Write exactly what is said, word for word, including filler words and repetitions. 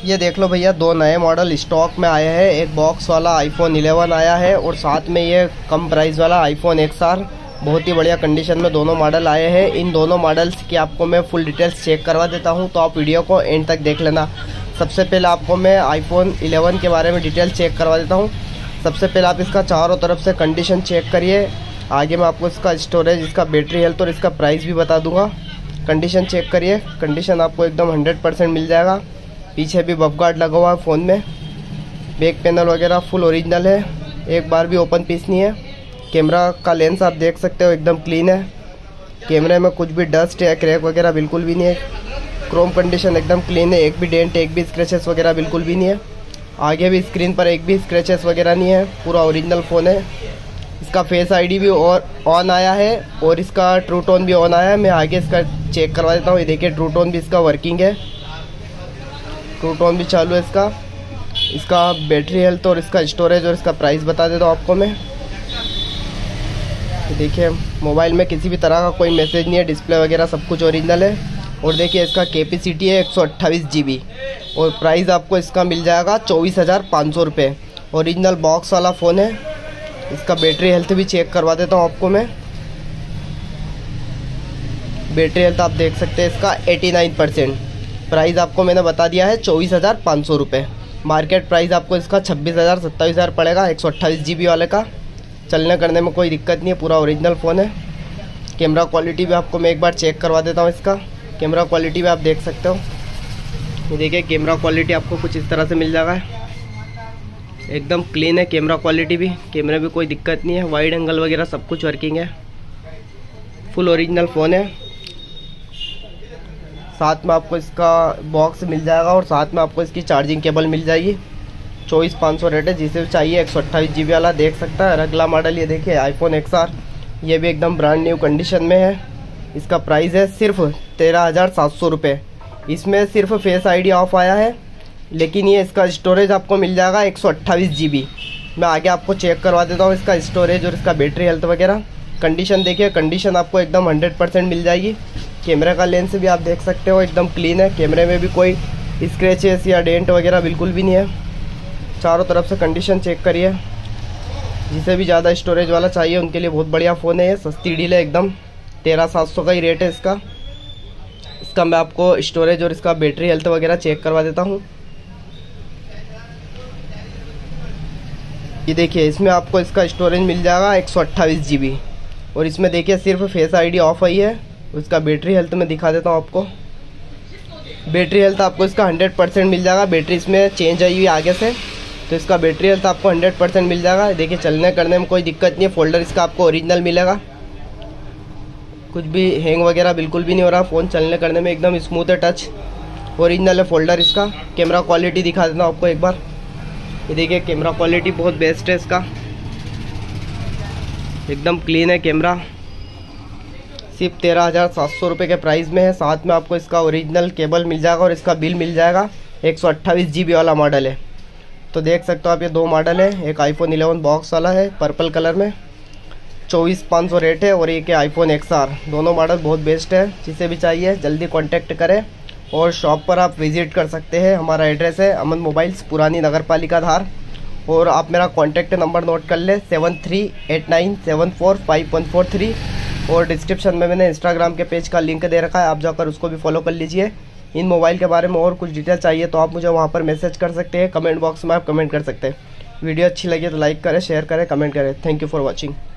ये देख लो भैया, दो नए मॉडल स्टॉक में आए हैं। एक बॉक्स वाला आईफोन इलेवन आया है और साथ में ये कम प्राइस वाला आईफोन एक्स आर। बहुत ही बढ़िया कंडीशन में दोनों मॉडल आए हैं। इन दोनों मॉडल्स की आपको मैं फुल डिटेल्स चेक करवा देता हूं, तो आप वीडियो को एंड तक देख लेना। सबसे पहले आपको मैं आईफोन इलेवन के बारे में डिटेल चेक करवा देता हूँ। सबसे पहले आप इसका चारों तरफ से कंडीशन चेक करिए। आगे मैं आपको इसका स्टोरेज, इसका बैटरी हेल्थ और इसका प्राइस भी बता दूंगा। कंडीशन चेक करिए, कंडीशन आपको एकदम हंड्रेड परसेंट मिल जाएगा। पीछे भी बफ गार्ड लगा हुआ है फ़ोन में। बैक पैनल वगैरह फुल ओरिजिनल है, एक बार भी ओपन पीस नहीं है। कैमरा का लेंस आप देख सकते हो एकदम क्लीन है। कैमरे में कुछ भी डस्ट या क्रैक वगैरह बिल्कुल भी नहीं है। क्रोम कंडीशन एकदम क्लीन है, एक भी डेंट, एक भी स्क्रैचेस वगैरह बिल्कुल भी नहीं है। आगे भी स्क्रीन पर एक भी स्क्रैचेस वगैरह नहीं है, पूरा ओरिजिनल फ़ोन है। इसका फेस आईडी भी और ऑन आया है और इसका ट्रू टोन भी ऑन आया है। मैं आगे इसका चेक करवा देता हूँ। ये देखिए, ट्रू टोन भी इसका वर्किंग है, ट्रू टोन भी चालू है इसका। इसका बैटरी हेल्थ और इसका स्टोरेज और इसका प्राइस बता देता हूँ आपको मैं। देखिए, मोबाइल में किसी भी तरह का कोई मैसेज नहीं है, डिस्प्ले वगैरह सब कुछ ओरिजिनल है। और देखिए, इसका कैपेसिटी है एक सौ अट्ठाईस जी बी और प्राइस आपको इसका मिल जाएगा चौबीस हज़ार पाँच सौ रुपये। ओरिजिनल बॉक्स वाला फ़ोन है। इसका बैटरी हेल्थ भी चेक करवा देता हूँ आपको मैं। बैटरी हेल्थ आप देख सकते हैं इसका नवासी परसेंट। प्राइस आपको मैंने बता दिया है चौबीस हज़ार पाँच सौ रुपये। मार्केट प्राइस आपको इसका छब्बीस हज़ार सत्ताईस हज़ार पड़ेगा, एक सौ अट्ठाईस जी बी वाले का। चलने करने में कोई दिक्कत नहीं है, पूरा ओरिजिनल फ़ोन है। कैमरा क्वालिटी भी आपको मैं एक बार चेक करवा देता हूँ। इसका कैमरा क्वालिटी भी आप देख सकते हो। ये देखिए, कैमरा क्वालिटी आपको कुछ इस तरह से मिल जाएगा, एकदम क्लीन है कैमरा क्वालिटी भी। कैमरे में कोई दिक्कत नहीं है, वाइड एंगल वगैरह सब कुछ वर्किंग है। फुल ओरिजिनल फ़ोन है। साथ में आपको इसका बॉक्स मिल जाएगा और साथ में आपको इसकी चार्जिंग केबल मिल जाएगी। चौबीस पाँच सौ रेट है, जिसे भी चाहिए एक सौ अट्ठाईस जी बी वाला देख सकता है। अगला मॉडल ये देखिए, आईफोन एक्स आर। ये भी एकदम ब्रांड न्यू कंडीशन में है। इसका प्राइस है सिर्फ तेरह हज़ार सात सौ रुपये। इसमें सिर्फ फेस आईडी ऑफ आया है, लेकिन ये इसका स्टोरेज आपको मिल जाएगा एक सौ अट्ठाईस जी बी। मैं आगे आपको चेक करवा देता हूँ इसका स्टोरेज और इसका बैटरी हेल्थ वगैरह। कंडीशन देखिए, कंडीशन आपको एकदम हंड्रेड परसेंट मिल जाएगी। कैमरे का लेंस भी आप देख सकते हो एकदम क्लीन है। कैमरे में भी कोई स्क्रैचेस या डेंट वगैरह बिल्कुल भी नहीं है। चारों तरफ से कंडीशन चेक करिए। जिसे भी ज़्यादा स्टोरेज वाला चाहिए उनके लिए बहुत बढ़िया फ़ोन है ये। सस्ती डील है एकदम, तेरह सात सौ का ही रेट है इसका। इसका मैं आपको स्टोरेज और इसका बैटरी हेल्थ वगैरह चेक करवा देता हूँ। ये देखिए, इसमें आपको इसका स्टोरेज मिल जाएगा एक सौ अट्ठाईस जी बी और इसमें देखिए सिर्फ फेस आईडी ऑफ आई है। उसका बैटरी हेल्थ में दिखा देता हूँ आपको। बैटरी हेल्थ आपको इसका हंड्रेड परसेंट मिल जाएगा। बैटरी इसमें चेंज आई हुई आगे से, तो इसका बैटरी हेल्थ आपको हंड्रेड परसेंट मिल जाएगा। देखिए, चलने करने में कोई दिक्कत नहीं है। फोल्डर इसका आपको ओरिजिनल मिलेगा, कुछ भी हैंग वगैरह बिल्कुल भी नहीं हो रहा। फ़ोन चलने करने में एकदम स्मूथ है, टच ओरिजिनल है फोल्डर इसका। कैमरा क्वालिटी दिखा देता हूँ आपको एक बार। ये देखिए, कैमरा क्वालिटी बहुत बेस्ट है इसका, एकदम क्लीन है कैमरा। सिर्फ तेरह हज़ार सात सौ रुपये के प्राइस में है। साथ में आपको इसका ओरिजिनल केबल मिल जाएगा और इसका बिल मिल जाएगा। एक सौ अट्ठाईस जी बी वाला मॉडल है। तो देख सकते हो आप, ये दो मॉडल है। एक आईफोन इलेवन बॉक्स वाला है पर्पल कलर में, चौबीस पाँच सौ रेट है, और एक है आईफोन एक्स आर। दोनों मॉडल बहुत बेस्ट है। जिसे भी चाहिए जल्दी कॉन्टैक्ट करें और शॉप पर आप विजिट कर सकते हैं। हमारा एड्रेस है अमन मोबाइल्स, पुरानी नगर पालिका धार। और आप मेरा कॉन्टैक्ट नंबर नोट कर ले, seven three eight nine seven four five one four three. और डिस्क्रिप्शन में मैंने इंस्टाग्राम के पेज का लिंक दे रखा है, आप जाकर उसको भी फॉलो कर लीजिए। इन मोबाइल के बारे में और कुछ डिटेल चाहिए तो आप मुझे वहाँ पर मैसेज कर सकते हैं। कमेंट बॉक्स में आप कमेंट कर सकते हैं। वीडियो अच्छी लगी तो लाइक करें, शेयर करें, कमेंट करें। Thank you for watching.